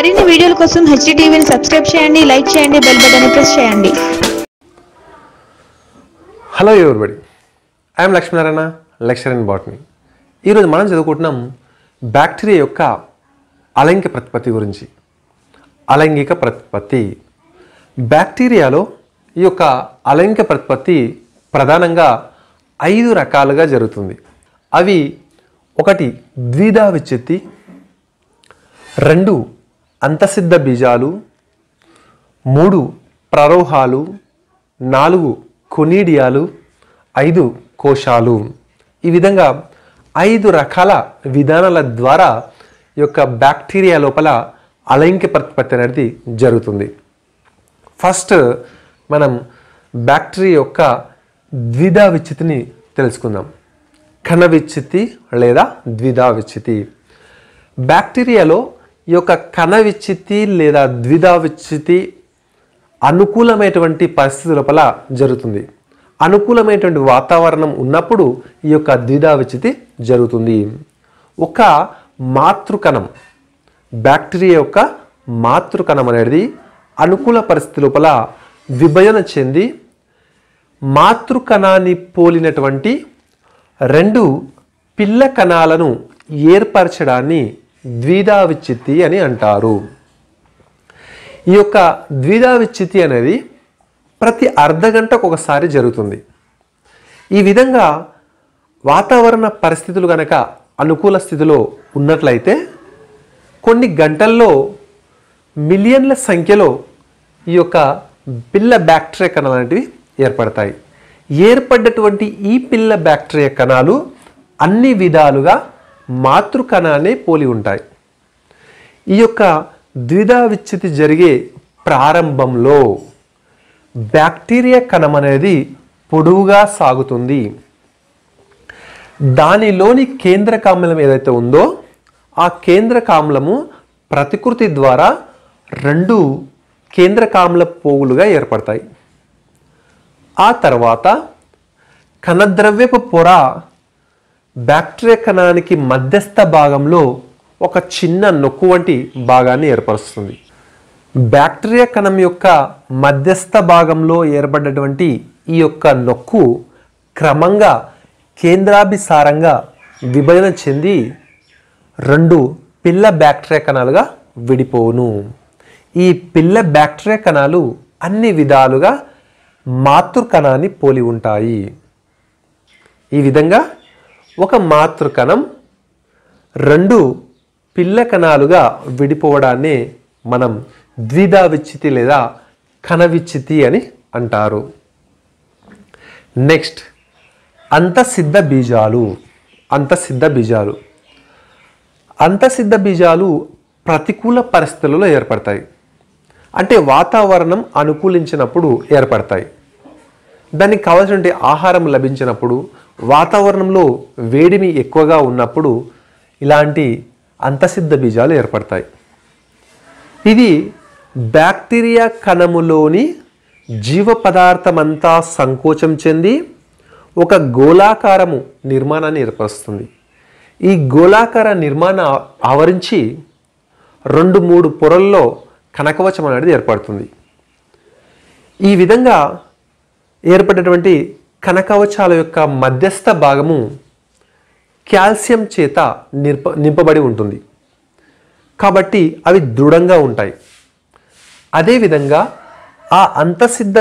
మరిన్ని వీడియోల కోసం HDTVని సబ్స్క్రైబ్ చేయండి, లైక్ చేయండి, బెల్ బటన్ ప్రెస్ చేయండి. Hello everybody, I'm Lakshminarayana, lecturer in botany. ఈరోజు మనం చదువుకుంటున్నాం బ్యాక్టీరియా యొక్క అలైంగిక ప్రతిపత్తి గురించి. అలైంగిక ప్రతిపత్తి బ్యాక్టీరియాలో ఈ యొక్క అలైంగిక ప్రతిపత్తి ప్రధానంగా 5 రకాలుగా జరుగుతుంది. అవి 1 ద్విధా విచ్ఛిత్తి, 2 అంతసిద్ధ బీజాలు, 3 ప్రరోహాలు, 4 కొనీడియాలు, 5 కోశాలు. ఈ విధంగా 5 రకాల విధానాల ద్వారా ఈ యొక్క బ్యాక్టీరియా లోపల అలైంగిక ప్రతిపత్తి అనేది జరుగుతుంది. ఫస్ట్ మనం బ్యాక్టీరియా యొక్క ద్విధా విచ్ఛిత్తిని తెలుసుకుందాం. కణ విచ్ఛిత్తి లేదా ద్విధా విచ్ఛిత్తి. బ్యాక్టీరియాలో ఈ యొక్క కణ విచ్ఛిత్తి లేదా ద్విధా విచ్ఛిత్తి అనుకూలమైనటువంటి పరిస్థితుల లోపల జరుగుతుంది. అనుకూలమైనటువంటి వాతావరణం ఉన్నప్పుడు ఈ యొక్క ద్విధా విచ్ఛిత్తి జరుగుతుంది. ఒక మాతృకణం, బ్యాక్టీరియా యొక్క మాతృకణం అనేది అనుకూల పరిస్థితి లోపల విభజన చెంది మాతృకణాన్ని పోలినటువంటి 2 పిల్ల కణాలను ఏర్పరచడాన్ని ద్విధా విచ్ఛిత్తి అని అంటారు. ఈ యొక్క ద్విధా విచ్ఛిత్తి అనేది ప్రతి అర్ధగంటకు ఒకసారి జరుగుతుంది. ఈ విధంగా వాతావరణ పరిస్థితులు కనుక అనుకూల స్థితిలో ఉన్నట్లయితే కొన్ని గంటల్లో మిలియన్ల సంఖ్యలో ఈ యొక్క పిల్ల బ్యాక్టీరియా కణాలు అనేటివి ఏర్పడతాయి. ఏర్పడ్డటువంటి ఈ పిల్ల బ్యాక్టీరియా కణాలు అన్ని విధాలుగా మాతృకణాన్ని పోలి ఉంటాయి. ఈ యొక్క ద్విధా విచ్ఛిత్తి జరిగే ప్రారంభంలో బ్యాక్టీరియా కణం అనేది పొడవుగా సాగుతుంది. దానిలోని కేంద్రకామ్లం ఏదైతే ఉందో ఆ కేంద్రకామ్లము ప్రతికృతి ద్వారా 2 కేంద్రకామ్ల పోగులుగా ఏర్పడతాయి. ఆ తర్వాత కణద్రవ్యపు పొర బ్యాక్టీరియా కణానికి మధ్యస్థ భాగంలో ఒక చిన్న నొక్కు వంటి భాగాన్ని ఏర్పరుస్తుంది. బ్యాక్టీరియా కణం యొక్క మధ్యస్థ భాగంలో ఏర్పడినటువంటి ఈ యొక్క నొక్కు క్రమంగా కేంద్రాభిసారంగా విభజన చెంది 2 పిల్ల బ్యాక్టీరియా కణాలుగా విడిపోవును. ఈ పిల్ల బ్యాక్టీరియా కణాలు అన్ని విధాలుగా మాతృకణాన్ని పోలి ఉంటాయి. ఈ విధంగా ఒక మాతృకణం 2 పిల్ల కణాలుగా విడిపోవడాన్ని మనం ద్విధా విచ్ఛిత్తి లేదా కణ విచ్ఛిత్తి అని అంటారు. నెక్స్ట్ అంతసిద్ధ బీజాలు. అంతసిద్ధ బీజాలు అంతసిద్ధ బీజాలు ప్రతికూల పరిస్థితులలో ఏర్పడతాయి. అంటే వాతావరణం అనుకూలించినప్పుడు ఏర్పడతాయి. దానికి కావాల్సిన ఆహారం లభించినప్పుడు, వాతావరణంలో వేడిమి ఎక్కువగా ఉన్నప్పుడు ఇలాంటి అంతసిద్ధ బీజాలు ఏర్పడతాయి. ఇది బ్యాక్టీరియా కణములోని జీవ పదార్థమంతా సంకోచం చెంది ఒక గోళాకారము నిర్మాణాన్ని ఏర్పరుస్తుంది. ఈ గోళాకార నిర్మాణం ఆవరించి 2-3 పొరల్లో కణకవచం అనేది ఏర్పడుతుంది. ఈ విధంగా ఏర్పడినటువంటి కణకవచాల యొక్క మధ్యస్థ భాగము కాల్షియం చేత నింపబడి ఉంటుంది. కాబట్టి అవి దృఢంగా ఉంటాయి. అదేవిధంగా ఆ అంతసిద్ధ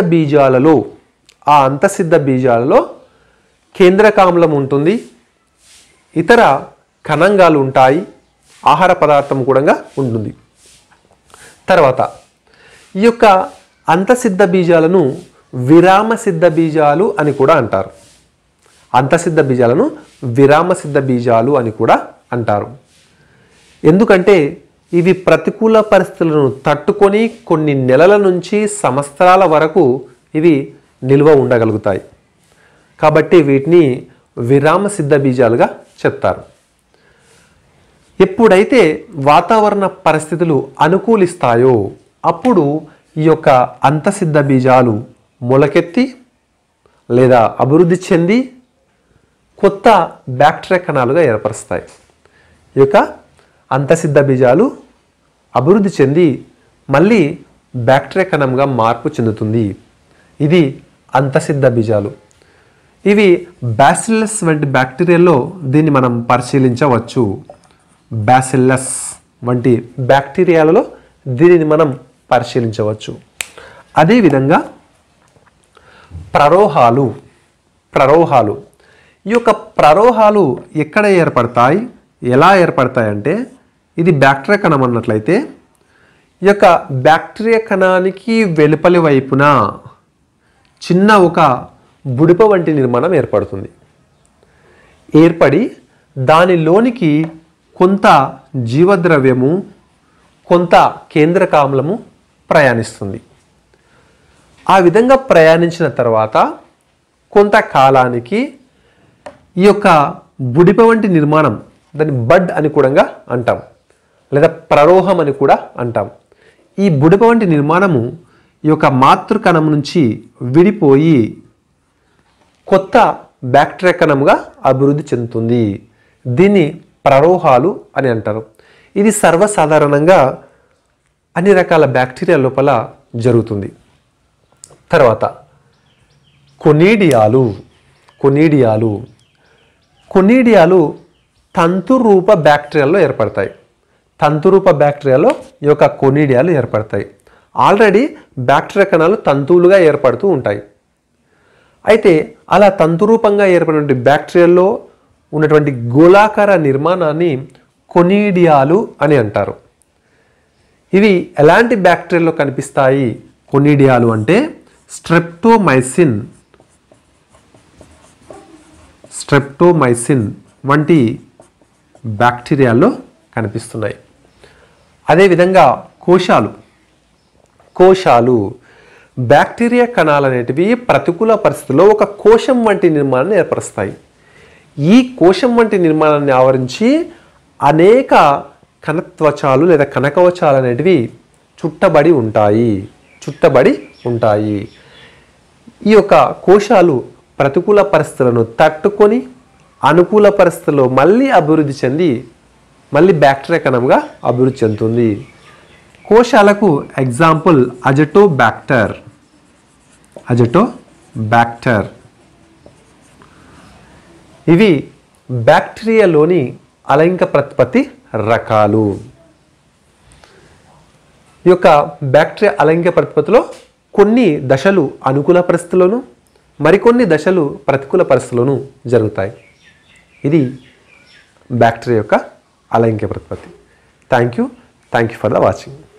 బీజాలలో కేంద్రకామ్లం ఉంటుంది, ఇతర కణంగాలు ఉంటాయి, ఆహార పదార్థం కూడా ఉంటుంది. తర్వాత ఈ యొక్క అంతసిద్ధ బీజాలను విరామసిద్ధ బీజాలు అని కూడా అంటారు. అంతసిద్ధ బీజాలను విరామసిద్ధ బీజాలు అని కూడా అంటారు. ఎందుకంటే ఇవి ప్రతికూల పరిస్థితులను తట్టుకొని కొన్ని నెలల నుంచి సంవత్సరాల వరకు ఇవి నిల్వ ఉండగలుగుతాయి. కాబట్టి వీటిని విరామసిద్ధ బీజాలుగా చెప్తారు. ఎప్పుడైతే వాతావరణ పరిస్థితులు అనుకూలిస్తాయో అప్పుడు ఈ యొక్క అంతసిద్ధ బీజాలు మొలకెత్తి లేదా అభివృద్ధి చెంది కొత్త బ్యాక్టీరియా కణాలుగా ఏర్పరుస్తాయి. ఈ యొక్క అంతసిద్ధ బీజాలు అభివృద్ధి చెంది మళ్ళీ బ్యాక్టీరియా కణంగా మార్పు చెందుతుంది. ఇది అంతసిద్ధ బీజాలు. ఇవి బ్యాసిల్లస్ వంటి బ్యాక్టీరియాలో దీన్ని మనం పరిశీలించవచ్చు. బ్యాసిల్లస్ వంటి బ్యాక్టీరియాలలో దీనిని మనం పరిశీలించవచ్చు. అదేవిధంగా ప్రరోహాలు. ఈ యొక్క ప్రరోహాలు ఎక్కడ ఏర్పడతాయి, ఎలా ఏర్పడతాయి అంటే, ఇది బ్యాక్టీరియా కణం అన్నట్లయితే ఈ యొక్క బ్యాక్టీరియా కణానికి వెలుపలి వైపున చిన్న ఒక బుడిప వంటి నిర్మాణం ఏర్పడుతుంది. ఏర్పడి దానిలోనికి కొంత జీవద్రవ్యము, కొంత కేంద్రకామ్లము ప్రయాణిస్తుంది. ఆ విధంగా ప్రయాణించిన తర్వాత కొంతకాలానికి ఈ యొక్క బుడిప వంటి నిర్మాణం, దాన్ని బడ్ అని కూడా అంటాం, లేదా ప్రరోహం అని కూడా అంటాం. ఈ బుడిప వంటి నిర్మాణము ఈ యొక్క మాతృకణం నుంచి విడిపోయి కొత్త బ్యాక్టీరియా కణంగా అభివృద్ధి చెందుతుంది. దీన్ని ప్రరోహాలు అని అంటారు. ఇది సర్వసాధారణంగా అన్ని రకాల బ్యాక్టీరియా లోపల జరుగుతుంది. తర్వాత కొనీడియాలు తంతురూప బ్యాక్టీరియాలో ఏర్పడతాయి. తంతురూప బ్యాక్టీరియాలో ఈ యొక్క కొనీడియాలు ఏర్పడతాయి. ఆల్రెడీ బ్యాక్టీరియా కణాలు తంతువులుగా ఏర్పడుతూ ఉంటాయి. అయితే అలా తంతురూపంగా ఏర్పడినటువంటి బ్యాక్టీరియాలో ఉన్నటువంటి గోళాకార నిర్మాణాన్ని కొనీడియాలు అని అంటారు. ఇవి ఎలాంటి బ్యాక్టీరియాలో కనిపిస్తాయి కొనీడియాలు అంటే, స్ట్రెప్టోమైసిన్ వంటి బ్యాక్టీరియాల్లో కనిపిస్తున్నాయి. అదేవిధంగా కోశాలు బ్యాక్టీరియా కణాలు అనేటివి ప్రతికూల పరిస్థితుల్లో ఒక కోశం వంటి నిర్మాణాన్ని ఏర్పరుస్తాయి. ఈ కోశం వంటి నిర్మాణాన్ని ఆవరించి అనేక కణత్వచాలు లేదా కణకవచాలు అనేటివి చుట్టబడి ఉంటాయి. ఈ యొక్క కోశాలు ప్రతికూల పరిస్థితులను తట్టుకొని అనుకూల పరిస్థితుల్లో మళ్ళీ అభివృద్ధి చెంది మళ్ళీ బ్యాక్టీరియా కణంగా అభివృద్ధి చెందుతుంది. కోశాలకు ఎగ్జాంపుల్ అజటోబ్యాక్టర్. ఇవి బ్యాక్టీరియాలోని అలైంగిక ప్రతిపత్తి రకాలు. ఈ యొక్క బ్యాక్టీరియా అలైంగిక ప్రతిపత్తిలో కొన్ని దశలు అనుకూల పరిస్థితుల్లోనూ మరికొన్ని దశలు ప్రతికూల పరిస్థితుల్లోనూ జరుగుతాయి. ఇది బ్యాక్టీరియా యొక్క అలైంగిక ప్రతిపత్తి. Thank you for the watching.